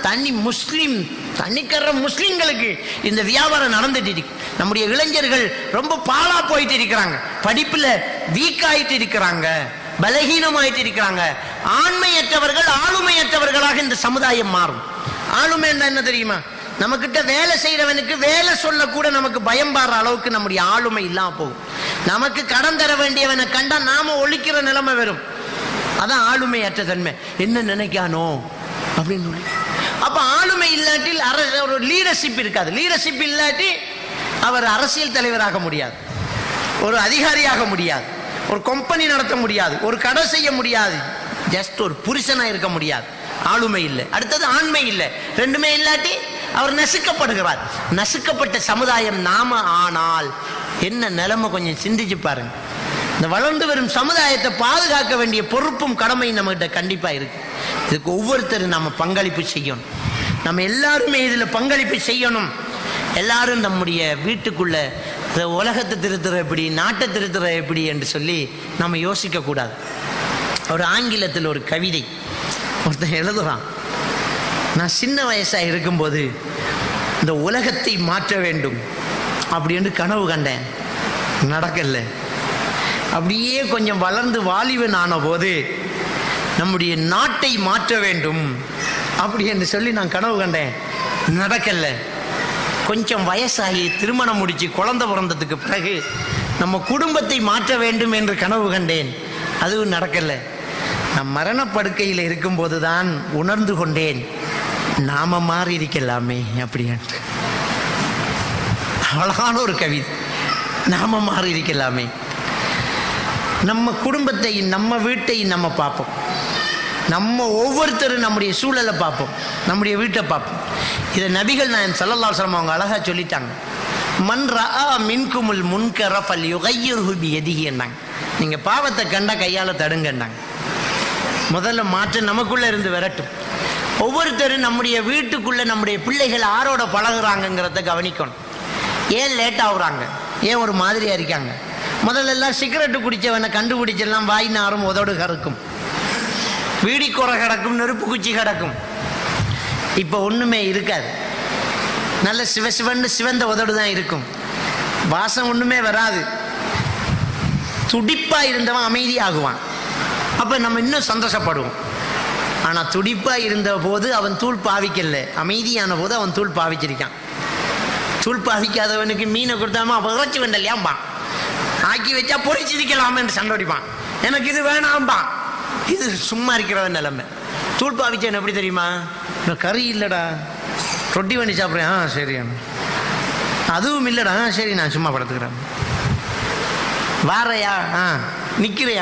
தனிக்கற முஸ்லிம்களுக்கு இந்த வியாபாரம் நடந்துட்டு இருக்கு. நம்முடைய இளைஞர்கள் ரொம்ப பாழா போயிட்டு இருக்கிறாங்க, படிப்புல வீக் ஆயிட்டு இருக்கிறாங்க, பலகீனமாயிட்டு இருக்கிறாங்க. ஆண்மையற்றவர்கள் ஆளுமையற்றவர்களாக இந்த சமுதாயம் மாறும். ஆளுமை என்ன தெரியுமா? நமக்கிட்ட வேலை செய்யறவனுக்கு வேலை சொல்ல கூட நமக்கு பயம் பாடுற அளவுக்கு நம்முடைய ஆளுமை இல்லாம போகும். நமக்கு கடன் தர வேண்டியவனை கண்டா நாம ஒழிக்கிற நிலைமை வரும். அதான் ஆளுமையற்ற தன்மை. என்ன நினைக்கானோ அப்படின்னு. அப்ப ஆளுமை இல்லாட்டி ஒரு லீடர்ஷிப் இருக்காது. லீடர்ஷிப் இல்லாட்டி அவர் அரசியல் தலைவராக முடியாது, ஒரு அதிகாரியாக முடியாது, ஒரு கம்பெனி நடத்த முடியாது, ஒரு கடை செய்ய முடியாது, ஜஸ்ட் ஒரு புருஷனா இருக்க முடியாது. ஆளுமை இல்லை. அடுத்தது ஆண்மை இல்லை. ரெண்டுமே இல்லாட்டி அவர் நசுக்கப்படுகிறார். நசுக்கப்பட்ட சமுதாயம் நாம ஆனால் என்ன நிலைமை கொஞ்சம் சிந்திச்சு பாருங்க. இந்த வளர்ந்து வரும் சமுதாயத்தை பாதுகாக்க வேண்டிய பொறுப்பும் கடமை நம்மகிட்ட கண்டிப்பா இருக்கு. இதுக்கு ஒவ்வொருத்தரும் நம்ம பங்களிப்பு செய்யணும். நம்ம எல்லாருமே இதுல பங்களிப்பு செய்யணும். எல்லாரும் நம்முடைய வீட்டுக்குள்ள உலகத்தை திருத்துற எப்படி, நாட்டை திருத்துற எப்படி என்று சொல்லி நம்ம யோசிக்க கூடாது. ஒரு ஆங்கிலத்தில் ஒரு கவிதை ஒருத்தன் எழுதுறான். நான் சின்ன வயசா இருக்கும்போது இந்த உலகத்தை மாற்ற வேண்டும் அப்படின்னு கனவு கண்டேன், நடக்கல. அப்படியே கொஞ்சம் வளர்ந்து வாலிபன் ஆன போது நம்முடைய நாட்டை மாற்ற வேண்டும் அப்படி என்று சொல்லி நான் கனவு கண்டேன், நடக்கல. கொஞ்சம் வயசாகி திருமணம் முடிச்சு குழந்தை பிறந்ததுக்கு பிறகு நம்ம குடும்பத்தை மாற்ற வேண்டும் என்று கனவு கண்டேன், அதுவும் நடக்கல. நான் மரணப்படுக்கையில் இருக்கும்போது தான் உணர்ந்து கொண்டேன், நாம மாறி இருக்கலாமே அப்படின்ட்டு. அழகான ஒரு கவிதை. நாம மாறி இருக்கலாமே. நம்ம குடும்பத்தை, நம்ம வீட்டை நம்ம பார்ப்போம். நம்ம ஒவ்வொருத்தரும் நம்முடைய சூழலை பார்ப்போம், நம்முடைய வீட்டை பார்ப்போம். இதை நபிகள் நாயகம் ஸல்லல்லாஹு அலைஹி வஸல்லம் அவங்க அழகா சொல்லிட்டாங்க. மன் ரஆ மின்குமுல் முன்கர ஃபல்யுகையிர்ஹு பியதிஹி என்றாங்க. நீங்க பாவத்தை கண்டா கையால தடுங்கன்னாங்க. முதல்ல மாற்றம் நமக்குள்ள இருந்து வரட்டும். ஒவ்வொருத்தரும் நம்முடைய வீட்டுக்குள்ள நம்முடைய பிள்ளைகள் ஆரோட பழகுறாங்கிறத கவனிக்கணும். ஏன் லேட் ஆகுறாங்க, ஏன் ஒரு மாதிரியா இருக்காங்க. முதல்ல எல்லாம் சிகரெட்டு குடிச்சவனை கண்டுபிடிச்செல்லாம் வாய் நாரும் உதடு கறக்கும், வீடிக்குறை கிடக்கும், நெருப்பு குச்சி கிடக்கும். இப்போ ஒண்ணுமே இருக்காது. நல்ல சிவசிவன்னு சிவந்த உதடு தான் இருக்கும், வாசம் ஒண்ணுமே வராது. துடிப்பா இருந்தவன் அமைதியாகுவான், அப்ப நம்ம இன்னும் சந்தோஷப்படுவோம். ஆனா துடிப்பா இருந்த போது அவன் தூள் பாவிக்கல, அமைதியான போது அவன் தூள் பாவிச்சிருக்கான். தூள் பாவிக்காதவனுக்கு மீனை கொடுத்தாம அவன் இறைச்சி வேண்டலையாம்பா, ஆக்கி வச்சா பொறிச்சிருக்கலாமே என்று சண்டோடிப்பான். எனக்கு இது வேணாம்பா. இது சும்மா இருக்கிறவன் நிலைமை. தூள் பாவிச்சேன் எப்படி தெரியுமா, கறி இல்லடா ரொட்டி பண்ணி சாப்பிட்றேன், சரி. அதுவும் இல்லடா, சரி நான் சும்மா படுத்துக்கிறேன். வாரையா, நிக்கிறையா,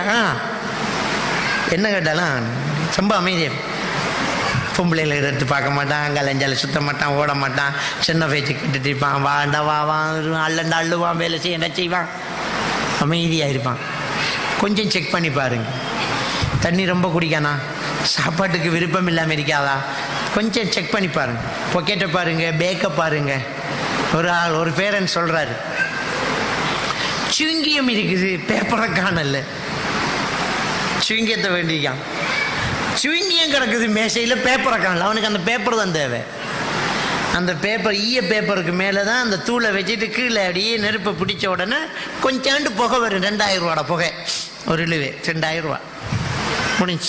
என்ன கேட்டாலும் ரொம்ப அமைதியா. பொம்பளைகளை எடுத்து பார்க்க மாட்டான், அங்கலஞ்சால சுத்த மாட்டான், ஓட மாட்டான், சின்ன பேச்சு கேட்டுட்டு இருப்பான். வாண்டா வாவான், அள்ளண்டா அள்ளுவான், வேலை செய்ய என்ன செய்வான், அமைதியாக இருப்பான். கொஞ்சம் செக் பண்ணி பாருங்க. தண்ணி ரொம்ப குடிக்கானா, சாப்பாட்டுக்கு விருப்பம் இல்லாமல் இருக்காதா, கொஞ்சம் செக் பண்ணி பாருங்க. பொக்கெட்டை பாருங்க, பேக்கை பாருங்க. ஒரு பேரன் சொல்றாரு, சுங்கியம் இருக்குது, பேப்பரை காணல. சுங்கியத்தை வேண்டிக்கான், சுங்கியம் கிடக்குது மேசையில், பேப்பரை காணல. அவனுக்கு அந்த பேப்பர் தான் தேவை. அந்த பேப்பர், ஈய பேப்பருக்கு மேலே தான் அந்த தூளை வச்சுட்டு கீழே அப்படியே நெருப்பை பிடிச்ச உடனே கொஞ்சாண்டு புகை வரும். 2000 ரூபாட புகை, ஒரு இழுவே 2000 ரூபா முடிஞ்சு.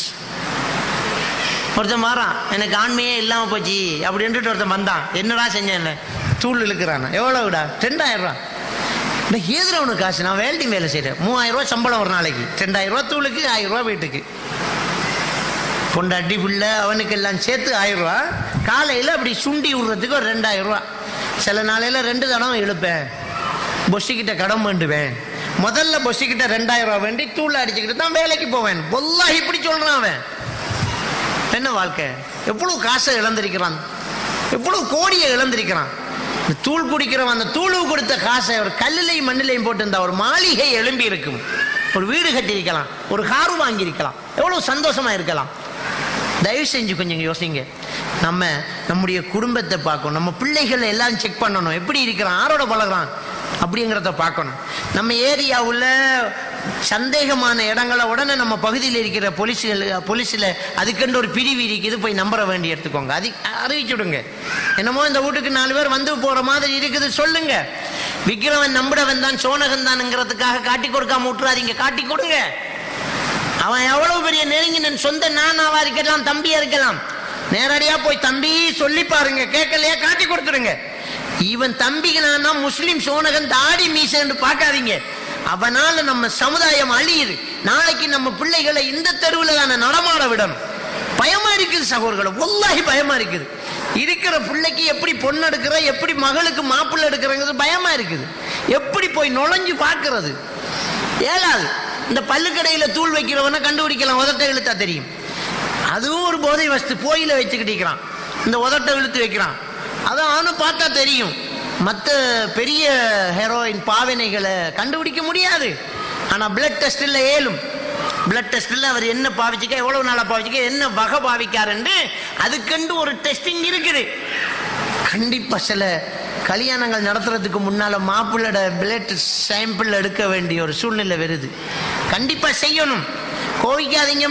ஒருத்தன் மாறான், எனக்கு ஆண்மையே இல்லாமல் போச்சு அப்படின்ட்டு ஒருத்தன் வந்தான். என்னடா செஞ்சேன், தூள் இழுக்கிறான். எவ்வளோடா, 2000 ரூபா. ஏதுல உனக்கு காசு, நான் வெல்டிங் வேலை செய்கிறேன், 3000 ரூபா சம்பளம் ஒரு நாளைக்கு, 2000 ரூபா தூளுக்கு, 1000 ரூபா வீட்டுக்கு. பொண்டாட்டி பிள்ளை அவனுக்கு எல்லாம் சேர்த்து 1000 ரூபா. காலையில் அப்படி சுண்டி விடுறதுக்கு ஒரு 2000 ரூபா. சில நாளையில் 2 தடவை இழுப்பேன், பொஸ்ஸிக்கிட்ட கடன் வேண்டுவேன். முதல்ல பொஸ்ஸிக்கிட்ட 2000 ரூபா வேண்டி தூளை அடிச்சுக்கிட்டு தான் வேலைக்கு போவேன். பொல்லா இப்படி சொல்றான் அவன். என்ன வாழ்க்கை, எவ்வளவு காசை இழந்திருக்கிறான், எவ்வளவு கோடியை இழந்திருக்கிறான். தூள் குடிக்கிறவன் அந்த தூளு கொடுத்த காசை ஒரு கல்லிலையும் மண்ணிலையும் போட்டு இருந்தா ஒரு மாளிகை எழும்பி இருக்கும், ஒரு வீடு கட்டியிருக்கலாம், ஒரு காரு வாங்கியிருக்கலாம், எவ்வளவு சந்தோஷமா இருக்கலாம். தயவு செஞ்சு கொஞ்சம் யோசிங்க. நம்முடைய குடும்பத்தை பார்க்கணும், நம்ம பிள்ளைகளை எல்லாம் செக் பண்ணணும், எப்படி இருக்கிறான், ஆரோட பழகிறான் அப்படிங்கிறத பார்க்கணும். நம்ம ஏரியாவில் சந்தேகமான இடங்களை உடனே நம்ம பகுதியில் இருக்கிற போலீஸில் அதுக்கென்று ஒரு பிரிவு இருக்குது, போய் நம்பர வேண்டி எடுத்துக்கோங்க, அறிவிச்சுடுங்க. என்னமோ இந்த வீட்டுக்கு 4 பேர் வந்து போகிற மாதிரி இருக்குது சொல்லுங்க. விற்கிறவன் நம்புறவன் தான் சோனகன் தான்ங்கிறதுக்காக காட்டி கொடுக்காம விட்டுறாதீங்க, காட்டி கொடுங்க. அவன் எவ்வளவு பெரிய நெருங்கினன், சொந்த நானாவா இருக்கலாம், தம்பியா இருக்கலாம், நேரடியா போய் தம்பி சொல்லி பாருங்க, கேட்கலையா காட்டி கொடுத்துடுங்க. இவன் தம்பிக்கு நான் முஸ்லிம் சோனகன் தாடி மீசன்னு பார்க்காதீங்க. அவனால நம்ம சமுதாயம் அழியுது. நாளைக்கு நம்ம பிள்ளைகளை இந்த தெருவில் தானே நடமாட விடணும். பயமா இருக்குது சகோதரர்களை, வல்லாஹி பயமா இருக்குது. இருக்கிற பிள்ளைக்கு எப்படி பொண்ணு எடுக்கிற, எப்படி மகளுக்கு மாப்பிள்ளை எடுக்கிறங்கிறது பயமா இருக்குது. எப்படி போய் நுழைஞ்சு பார்க்கறது ஏலாது. இந்த பல்லுக்கடையில தூள் வைக்கிறவனை கண்டுபிடிக்கலாம், உதட்டை இழுத்தா தெரியும். அதுவும் ஒரு போதை வஸ்து, போயில வச்சுக்கிட்டு இருக்கிறான், இந்த உதட்டை இழுத்து வைக்கிறான். அதான் பார்த்தா தெரியும். மற்ற பெரிய ஹெரோயின் பாவனைகளை கண்டுபிடிக்க முடியாது. ஆனால் பிளட் டெஸ்டில் ஏலும். பிளட் டெஸ்டில் அவர் என்ன பாவிச்சிக்க, எவ்வளவு நாளாக பாவிச்சிக்க, என்ன வகை பாவிக்காருன்னு அதுக்கென்று ஒரு டெஸ்டிங் இருக்குது. கண்டிப்பாக சில கல்யாணங்கள் நடத்துறதுக்கு முன்னால மாப்பிள்ளோட பிளட் சாம்பிள் எடுக்க வேண்டிய ஒரு சூழ்நிலை வருது. கண்டிப்பா செய்யணும். கோவிக்காதீங்க.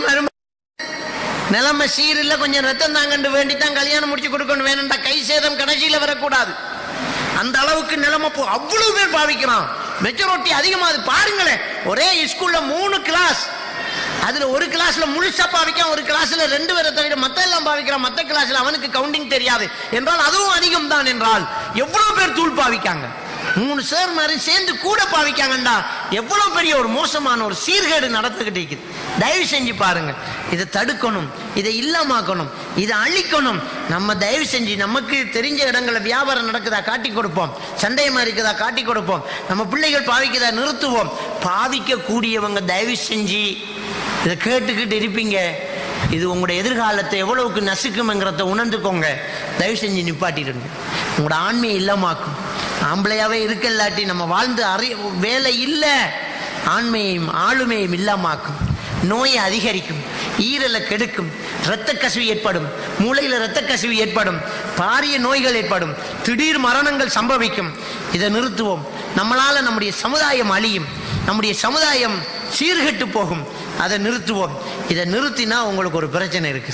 நிலைமை சீரில் கொஞ்சம் ரத்தம் தாங்கண்டு வேண்டித்தான் கல்யாணம் முடிச்சு கொடுக்கணும். வேணும்டா கை சேதம் கடைசியில் வரக்கூடாது. அந்த அளவுக்கு நிலைமை அவ்வளவு பேர் பாவிக்கிறான். மெச்சூரிட்டி அதிகமா. அது பாருங்களேன், ஒரே ஸ்கூல்ல 3 கிளாஸ், அதுல ஒரு கிளாஸ்ல முழுசா பாவிக்கான், ஒரு கிளாஸ்ல 2 பேரை தவிர மத்த எல்லாம் பாவிக்கிறான். மத்த கிளாஸ்ல அவனுக்கு கவுண்டிங் தெரியாது என்றால் அதுவும் அதிகம் தான். என்றால் எவ்வளவு பேர் தூள் பாவிக்காங்க. 3 சார் மாதிரி சேர்ந்து கூட பாவிக்காங்கண்டா எவ்வளவு பெரிய ஒரு மோசமான ஒரு சீர்கேடு நடந்துகிட்டு இருக்குது. தயவு செஞ்சு பாருங்க, இதை தடுக்கணும், இதை இல்லாமக்கணும், இதை அழிக்கணும். நம்ம தயவு செஞ்சு நமக்கு தெரிஞ்ச இடங்களை வியாபாரம் நடக்குதா காட்டி கொடுப்போம், சந்தேகமா இருக்குதா காட்டி கொடுப்போம், நம்ம பிள்ளைகள் பாவிக்குதா நிறுத்துவோம். பாவிக்க கூடியவங்க தயவு செஞ்சு இதை கேட்டுக்கிட்டு இருப்பீங்க. இது உங்களுடைய எதிர்காலத்தை எவ்வளவுக்கு நசுக்கும்ங்கிறத உணர்ந்துக்கோங்க. தயவு செஞ்சு நிப்பாட்டிடுங்க. உங்களோட ஆண்மையை இல்லாமாக்கும். ஆம்பளையாவே இருக்கல்லாட்டி நம்ம வாழ்ந்து வேலை இல்லை. ஆண்மையையும் ஆளுமையும் இல்லாமாக்கும். நோயை அதிகரிக்கும், ஈரலை கெடுக்கும், இரத்த கசிவு ஏற்படும், மூளையில் இரத்த கசிவு ஏற்படும், பாரிய நோய்கள் ஏற்படும், திடீர் மரணங்கள் சம்பவிக்கும். இதை நிறுத்துவோம். நம்மளால நம்முடைய சமுதாயம் அழியும், நம்முடைய சமுதாயம் சீர்கெட்டு போகும். அதை நிறுத்துவோம். இதை நிறுத்தினா உங்களுக்கு ஒரு பிரச்சனை இருக்கு,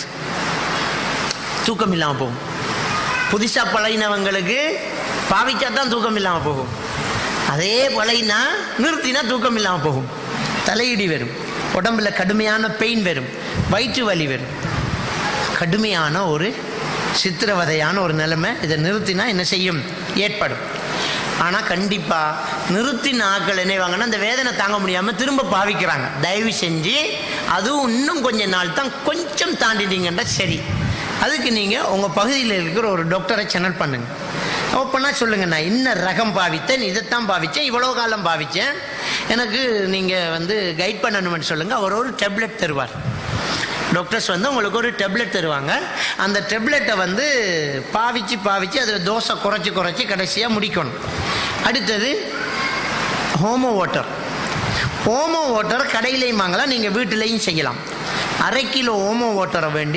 தூக்கம் இல்லாம போகும். புதுசா பழகினவங்களுக்கு பாவிச்சா தான் தூக்கம் இல்லாம போகும். அதே பழகினா நிறுத்தினா தூக்கம் இல்லாம போகும். தலையிடி வரும், உடம்புல கடுமையான பெயின் வரும், வயிற்று வலி வரும், கடுமையான ஒரு சித்திரவதையான ஒரு நிலைமை. இதை நிறுத்தினா என்ன செய்யும், ஏற்படும். ஆனால் கண்டிப்பாக நிறுத்தின ஆக்கள் என்னவாங்கன்னா அந்த வேதனை தாங்க முடியாமல் திரும்ப பாவிக்கிறாங்க. தயவு செஞ்சு அதுவும் இன்னும் கொஞ்ச நாள் தான், கொஞ்சம் தாண்டிட்டீங்கன்னா சரி. அதுக்கு நீங்கள் உங்கள் பகுதியில் இருக்கிற ஒரு டாக்டரை சேனல் பண்ணுங்க. ஓப்பனா சொல்லுங்க, நான் இன்ன ரகம் பாவித்தேன், இதைத்தான் பாவித்தேன், இவ்வளோ காலம் பாவித்தேன், எனக்கு நீங்கள் கைட் பண்ணணும்னு சொல்லுங்கள். அவர் ஒரு டேப்லெட் தருவார். டாக்டர்ஸ் உங்களுக்கு ஒரு டேப்லெட் தருவாங்க. அந்த டேப்லெட்டை பாவிச்சு அதில் தோசை குறைச்சி கடைசியாக முடிக்கணும். அடுத்தது ஹோமோ வாட்டர். ஓமோ வாட்டர் கடையிலையும் வாங்கலாம், நீங்கள் வீட்டிலையும் செய்யலாம். 1/2 கிலோ ஓமோ வாட்டரை வேண்டி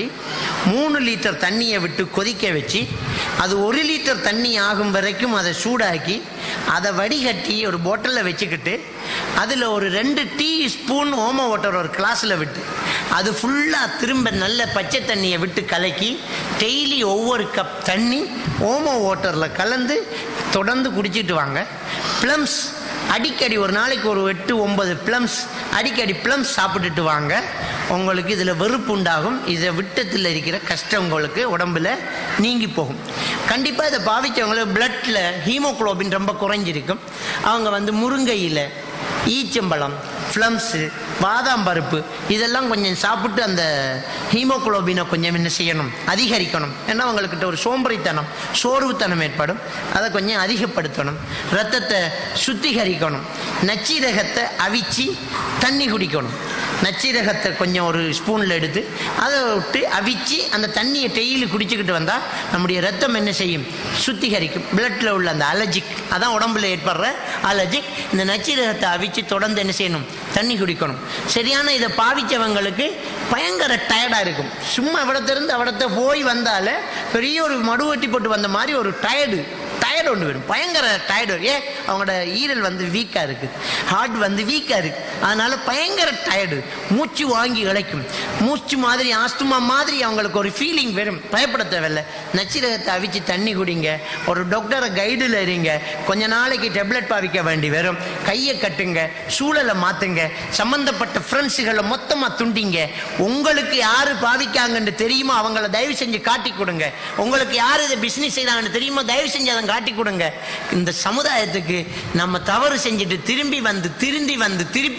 3 லிட்டர் தண்ணியை விட்டு கொதிக்க வச்சு அது 1 லிட்டர் தண்ணி ஆகும் வரைக்கும் அதை சூடாக்கி அதை வடிகட்டி ஒரு பாட்டிலில் வச்சுக்கிட்டு அதில் ஒரு 2 டீஸ்பூன் ஓமோ வாட்டர் ஒரு கிளாஸில் விட்டு அது ஃபுல்லாக திரும்ப நல்ல பச்சை தண்ணியை விட்டு கலக்கி டெய்லி ஒவ்வொரு கப் தண்ணி ஓமோ வாட்டரில் கலந்து தொடர்ந்து குடிச்சிட்டு வாங்க. ப்ளம்ஸ் அடிக்கடி ஒரு நாளைக்கு ஒரு 8-9 ப்ளம்ஸ் அடிக்கடி ப்ளம்ஸ் சாப்பிட்டுட்டு வாங்க. உங்களுக்கு இதில் வெறுப்பு உண்டாகும். இதை விட்டத்தில் இருக்கிற கஷ்டம் உங்களுக்கு உடம்புல நீங்கி போகும். கண்டிப்பாக இதை பாவிச்சவங்களுக்கு பிளட்டில் ஹீமோகுளோபின் ரொம்ப குறைஞ்சிருக்கும். அவங்க முருங்கையில், ஈச்சம்பழம், ப்ளம்ஸு, பாதாம் பருப்பு இதெல்லாம் கொஞ்சம் சாப்பிட்டு அந்த ஹீமோகுளோபினை கொஞ்சம் என்ன செய்யணும், அதிகரிக்கணும். ஏன்னா அவங்கக்கிட்ட ஒரு சோம்பறித்தனம், சோர்வுத்தனம் ஏற்படும். அதை கொஞ்சம் அதிகப்படுத்தணும். ரத்தத்தை சுத்திகரிக்கணும். நச்சீரகத்தை அவிச்சு தண்ணி குடிக்கணும். நச்சீரகத்தை கொஞ்சம் ஒரு ஸ்பூனில் எடுத்து அதை விட்டு அவிச்சு அந்த தண்ணியை டெய்லி குடிச்சுக்கிட்டு வந்தால் நம்முடைய ரத்தம் என்ன செய்யும், சுத்திகரிக்கும். பிளட்டில் உள்ள அந்த அலர்ஜிக், அதான் உடம்புல ஏற்படுற அலர்ஜிக். இந்த நச்சீரகத்தை அவிச்சு தொடர்ந்து என்ன செய்யணும், தண்ணி குடிக்கணும். சரியான இதை பாவிச்சவங்களுக்கு பயங்கர டயர்டாக இருக்கும். சும்மா இவ்வளத்திலிருந்து அவ்வளத்தை போய் வந்தாலே பெரிய ஒரு மடுவட்டி போட்டு வந்த மாதிரி ஒரு டயர்டு ஒன்று வரும். பயங்கர டயர்டு வரும். ஏன், அவங்களோட ஈரல் வீக்காக இருக்குது, ஹார்ட் வீக்காக இருக்குது. அதனால பயங்கர டயர்டு, மூச்சு வாங்கி இழைக்கும், மூச்சு மாதிரி ஆஸ்துமா மாதிரி அவங்களுக்கு ஒரு ஃபீலிங் வரும். பயப்பட தேவையில்லை. நச்சீரகத்தை அவிச்சு தண்ணி குடிங்க. ஒரு டாக்டரை கைடில் இருங்க. கொஞ்ச நாளைக்கு டேப்லெட் பாவிக்க வேண்டி வரும். கையை கட்டுங்க, சூழலை மாற்றுங்க, சம்மந்தப்பட்ட ஃப்ரெண்ட்ஸுகளை மொத்தமாக துண்டிங்க. உங்களுக்கு யார் பாவிக்காங்கன்னு தெரியுமோ அவங்கள தயவு செஞ்சு காட்டி கொடுங்க. உங்களுக்கு யார் இதை பிஸ்னஸ் செய்கிறாங்கன்னு தெரியுமோ தயவு செஞ்சு அதை காட்டி கொடுங்க. இந்த சமுதாயத்துக்கு நம்ம தவறு செஞ்சுட்டு திரும்பி வந்து திருப்பி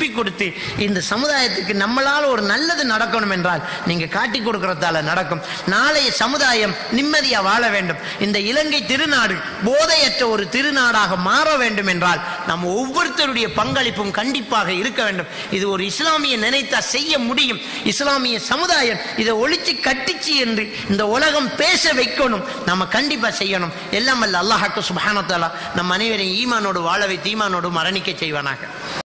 ஒப்பி கொடுத்து இந்த சமுதாயத்துக்கு நம்மளால் ஒரு நல்லது நடக்கணும் என்றால் நீங்க காட்டி கொடுக்கறதால நடக்கும். நாளைய சமுதாயம் நிம்மதியா வாழ வேண்டும். இந்த இலங்கை திருநாடு போதையற்ற ஒரு திருநாடாக மாற வேண்டும் என்றால் நம்ம ஒவ்வொருத்தருடைய பங்களிப்பும் கண்டிப்பாக இருக்க வேண்டும். இது ஒரு இஸ்லாமிய நினைத்தா செய்ய முடியும். இஸ்லாமிய சமுதாயம் இதை ஒழிச்சு கட்டிச்சு என்று இந்த உலகம் பேச வைக்கணும். நம்ம கண்டிப்பா செய்யணும். எல்லாம் வல்ல அல்லாஹ் சுப்ஹானஹு வ தஆலா நம் அனைவரையும் ஈமானோடு வாழ வைத்து ஈமானோடு மரணிக்க செய்வானாக.